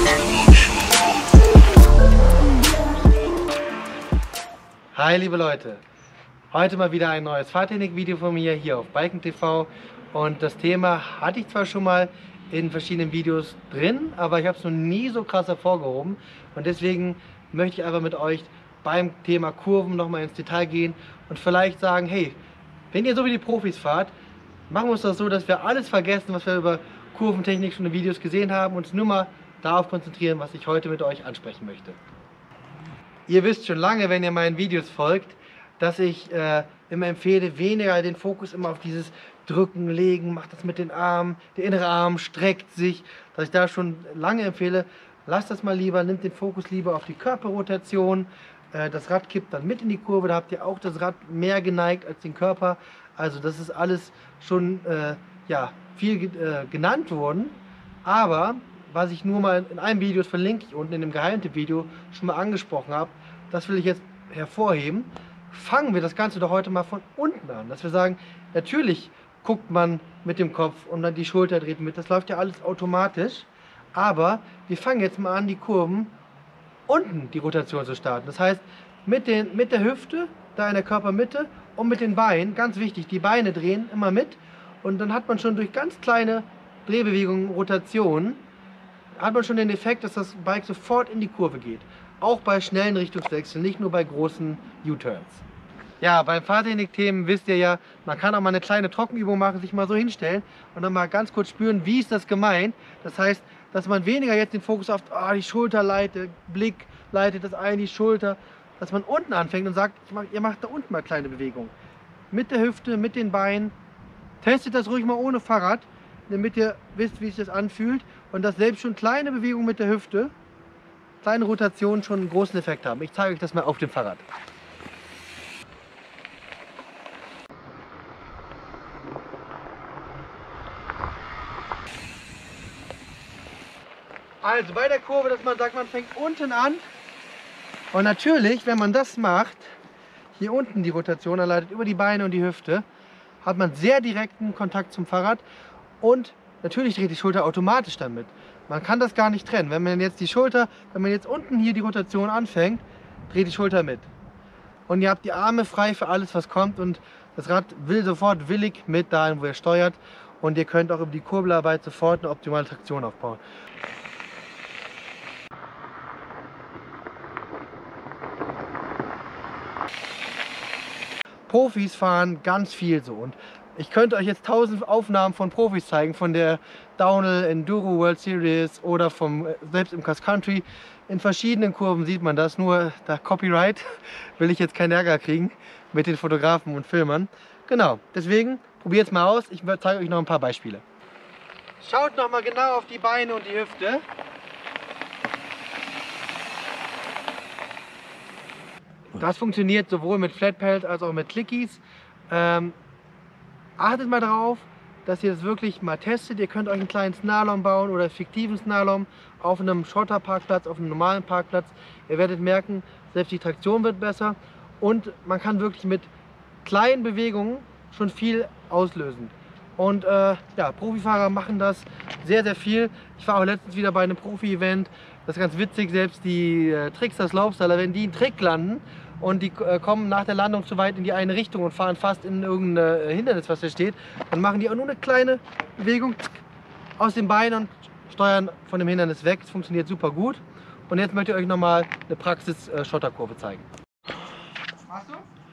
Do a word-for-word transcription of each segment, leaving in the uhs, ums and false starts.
Hi liebe Leute, heute mal wieder ein neues Fahrtechnik-Video von mir hier auf Biken T V und das Thema hatte ich zwar schon mal in verschiedenen Videos drin, aber ich habe es noch nie so krass hervorgehoben und deswegen möchte ich einfach mit euch beim Thema Kurven nochmal ins Detail gehen und vielleicht sagen, hey, wenn ihr so wie die Profis fahrt, machen wir es doch so, dass wir alles vergessen, was wir über Kurventechnik schon in Videos gesehen haben und uns nur mal darauf konzentrieren, was ich heute mit euch ansprechen möchte. Ihr wisst schon lange, wenn ihr meinen Videos folgt, dass ich äh, immer empfehle, weniger den Fokus immer auf dieses Drücken, Legen, macht das mit den Armen, der innere Arm streckt sich, dass ich da schon lange empfehle, lasst das mal lieber, nimmt den Fokus lieber auf die Körperrotation, äh, das Rad kippt dann mit in die Kurve, da habt ihr auch das Rad mehr geneigt als den Körper, also das ist alles schon äh, ja, viel äh, genannt worden, aber was ich nur mal in einem Video, das verlinke ich unten in dem Geheimtipp-Video, schon mal angesprochen habe, das will ich jetzt hervorheben. Fangen wir das Ganze doch heute mal von unten an, dass wir sagen, natürlich guckt man mit dem Kopf und dann die Schulter dreht mit, das läuft ja alles automatisch, aber wir fangen jetzt mal an, die Kurven unten die Rotation zu starten. Das heißt, mit, den, mit der Hüfte, da in der Körpermitte und mit den Beinen, ganz wichtig, die Beine drehen immer mit und dann hat man schon durch ganz kleine Drehbewegungen, Rotationen, hat man schon den Effekt, dass das Bike sofort in die Kurve geht. Auch bei schnellen Richtungswechseln, nicht nur bei großen U-Turns. Ja, beim Fahrtechnik-Themen wisst ihr ja, man kann auch mal eine kleine Trockenübung machen, sich mal so hinstellen und dann mal ganz kurz spüren, wie ist das gemeint. Das heißt, dass man weniger jetzt den Fokus auf oh, die Schulter leitet, Blick leitet das ein, die Schulter, dass man unten anfängt und sagt, ihr macht da unten mal kleine Bewegungen. Mit der Hüfte, mit den Beinen. Testet das ruhig mal ohne Fahrrad, damit ihr wisst, wie sich das anfühlt und dass selbst schon kleine Bewegungen mit der Hüfte, kleine Rotationen schon einen großen Effekt haben. Ich zeige euch das mal auf dem Fahrrad. Also bei der Kurve, dass man sagt, man fängt unten an und natürlich, wenn man das macht, hier unten die Rotation erleidet über die Beine und die Hüfte, hat man sehr direkten Kontakt zum Fahrrad. Und natürlich dreht die Schulter automatisch damit. Man kann das gar nicht trennen. Wenn man jetzt die Schulter, wenn man jetzt unten hier die Rotation anfängt, dreht die Schulter mit. Und ihr habt die Arme frei für alles, was kommt. Und das Rad will sofort willig mit dahin, wo ihr steuert. Und ihr könnt auch über die Kurbelarbeit sofort eine optimale Traktion aufbauen. Profis fahren ganz viel so. Und ich könnte euch jetzt tausend Aufnahmen von Profis zeigen, von der Downhill Enduro World Series oder vom, selbst im Cross Country. In verschiedenen Kurven sieht man das, nur da Copyright will ich jetzt keinen Ärger kriegen mit den Fotografen und Filmern. Genau, deswegen probiert es mal aus, ich zeige euch noch ein paar Beispiele. Schaut noch mal genau auf die Beine und die Hüfte. Das funktioniert sowohl mit Flat Pelt als auch mit Clickies. Ähm, Achtet mal darauf, dass ihr das wirklich mal testet. Ihr könnt euch einen kleinen Slalom bauen oder fiktiven Slalom auf einem Schotterparkplatz, auf einem normalen Parkplatz. Ihr werdet merken, selbst die Traktion wird besser und man kann wirklich mit kleinen Bewegungen schon viel auslösen. Und äh, ja, Profifahrer machen das sehr, sehr viel. Ich war auch letztens wieder bei einem Profi-Event. Das ist ganz witzig, selbst die äh, Trickster, Slopestyler, wenn die einen Trick landen und die äh, kommen nach der Landung zu weit in die eine Richtung und fahren fast in irgendein äh, Hindernis, was da steht, dann machen die auch nur eine kleine Bewegung aus den Beinen und steuern von dem Hindernis weg. Das funktioniert super gut. Und jetzt möchte ich euch nochmal eine Praxis-Schotterkurve zeigen. Machst du?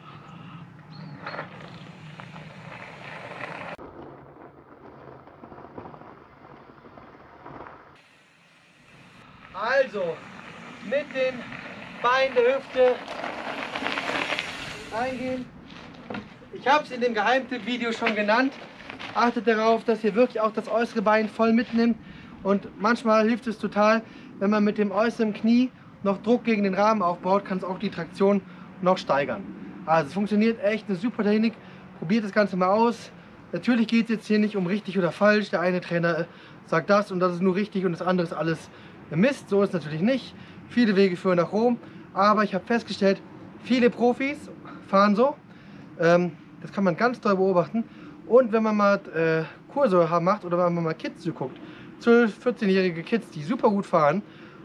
Also, mit den Beinen der Hüfte eingehen. Ich habe es in dem Geheimtipp-Video schon genannt. Achtet darauf, dass ihr wirklich auch das äußere Bein voll mitnimmt. Und manchmal hilft es total, wenn man mit dem äußeren Knie noch Druck gegen den Rahmen aufbaut, kann es auch die Traktion noch steigern. Also es funktioniert echt, eine super Technik. Probiert das Ganze mal aus. Natürlich geht es jetzt hier nicht um richtig oder falsch. Der eine Trainer sagt das und das ist nur richtig und das andere ist alles Mist. So ist es natürlich nicht. Viele Wege führen nach Rom. Aber ich habe festgestellt, viele Profis fahren so. Ähm, das kann man ganz toll beobachten. Und wenn man mal äh, Kurse macht oder wenn man mal Kids zuguckt, zwölf-, vierzehnjährige Kids, die super gut fahren,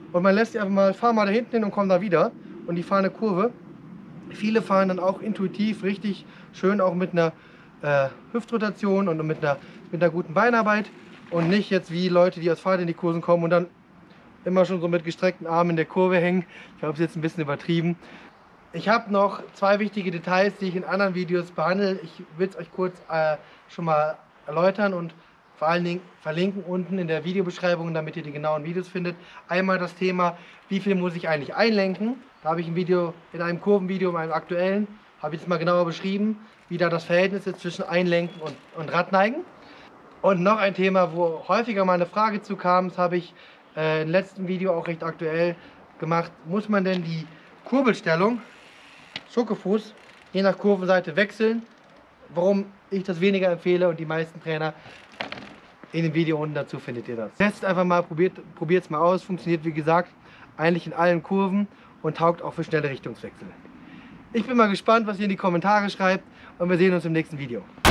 und man lässt sie einfach mal, fahr mal da hinten hin und komm da wieder und die fahren eine Kurve. Viele fahren dann auch intuitiv richtig schön, auch mit einer äh, Hüftrotation und mit einer, mit einer guten Beinarbeit und nicht jetzt wie Leute, die aus Fahrtechnikkursen kommen und dann immer schon so mit gestreckten Armen in der Kurve hängen. Ich habe es jetzt ein bisschen übertrieben. Ich habe noch zwei wichtige Details, die ich in anderen Videos behandle. Ich will es euch kurz äh, schon mal erläutern und vor allen Dingen verlinken unten in der Videobeschreibung, damit ihr die genauen Videos findet. Einmal das Thema, wie viel muss ich eigentlich einlenken. Da habe ich ein Video, in einem Kurvenvideo, in einem aktuellen, habe ich es mal genauer beschrieben, wie da das Verhältnis ist zwischen Einlenken und, und Radneigen. Und noch ein Thema, wo häufiger mal eine Frage zu kam, das habe ich äh, im letzten Video auch recht aktuell gemacht. Muss man denn die Kurbelstellung, Schuckefuß, je nach Kurvenseite wechseln? Warum ich das weniger empfehle und die meisten Trainer. In dem Video unten dazu findet ihr das. Testet einfach mal, probiert es mal aus. Funktioniert wie gesagt eigentlich in allen Kurven und taugt auch für schnelle Richtungswechsel. Ich bin mal gespannt, was ihr in die Kommentare schreibt und wir sehen uns im nächsten Video.